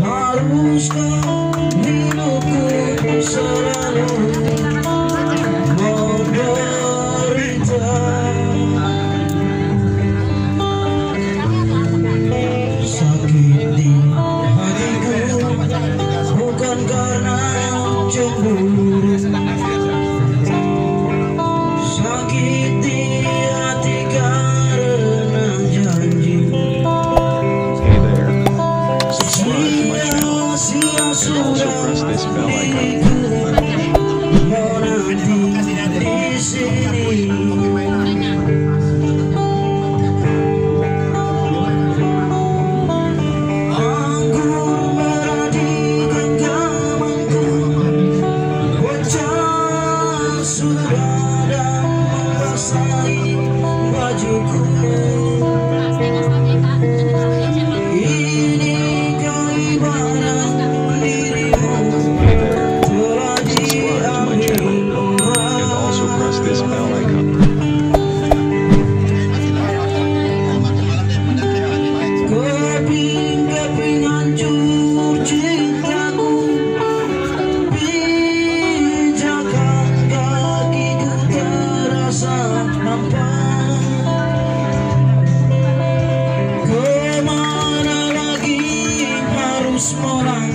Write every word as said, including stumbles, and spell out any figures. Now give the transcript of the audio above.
Haruskah hidupku selalu menderita? Sakit di hatiku bukan karena cemburu, sakit di hati karena janji. Sia-sia sudah diriku menanti di sini. Anggur merah di genggamanku, hujan sudah dan membasahi bajuku. Ini keibaran dirimu telah diambil orang. Keping-keping hancur cintaku, pijakan kakiku terasa nampak. Kemana lagi harus melangkah?